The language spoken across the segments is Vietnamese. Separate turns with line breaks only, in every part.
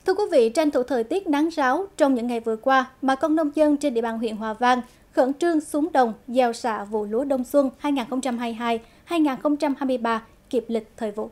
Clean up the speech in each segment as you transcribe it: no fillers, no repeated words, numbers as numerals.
Thưa quý vị, tranh thủ thời tiết nắng ráo trong những ngày vừa qua, bà con nông dân trên địa bàn huyện Hòa Vang khẩn trương xuống đồng gieo xạ vụ lúa đông xuân 2022-2023 kịp lịch thời vụ.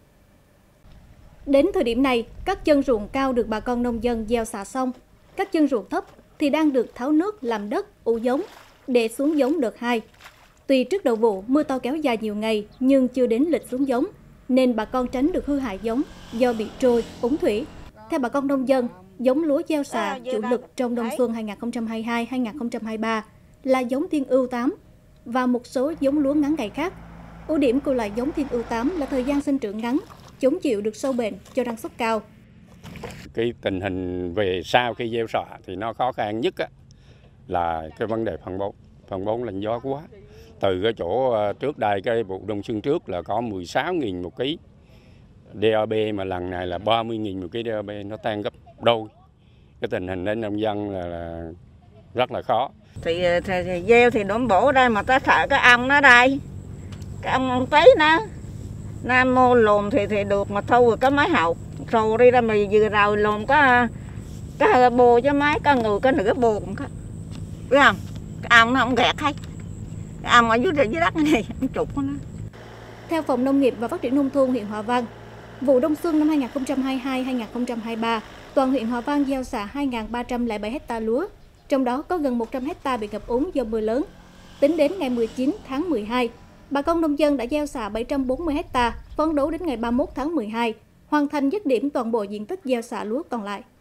Đến thời điểm này, các chân ruộng cao được bà con nông dân gieo xạ xong, các chân ruộng thấp thì đang được tháo nước làm đất, ủ giống để xuống giống đợt 2. Tuy trước đầu vụ mưa to kéo dài nhiều ngày nhưng chưa đến lịch xuống giống, nên bà con tránh được hư hại giống do bị trôi, úng thủy. Theo bà con nông dân, giống lúa gieo xạ chủ lực trong đông xuân 2022-2023 là giống Thiên Ưu 8 và một số giống lúa ngắn ngày khác. Ưu điểm của loại giống Thiên Ưu 8 là thời gian sinh trưởng ngắn, chống chịu được sâu bệnh, cho năng suất cao.
Cái tình hình về sau khi gieo xạ thì nó khó khăn nhất là cái vấn đề phân bón lạnh gió quá. Từ cái chỗ trước đây cái vụ đông xuân trước là có 16.000 một ký DAP, mà lần này là 30.000 một ký DAP, nó tăng gấp đôi. Cái tình hình đến nông dân là rất là khó.
Thì gieo thì đốn bổ đây mà ta thả cái ong nó đây, cái ong tí nó nam mô lùm thì được, mà thu rồi cái máy hậu rồi đi ra mà vừa rồi lùm cái bồ cho máy cái người cái nửa bồ cũng có, biết không? Cái ong nó không gẹt hết, cái ong ở dưới đất này trục nó.
Theo Phòng Nông nghiệp và Phát triển Nông thôn huyện Hòa Vang, vụ đông xuân năm 2022-2023, toàn huyện Hòa Vang gieo xạ 2.307 ha lúa, trong đó có gần 100 ha bị ngập úng do mưa lớn. Tính đến ngày 19 tháng 12, bà con nông dân đã gieo xạ 740 ha, phấn đấu đến ngày 31 tháng 12, hoàn thành dứt điểm toàn bộ diện tích gieo xạ lúa còn lại.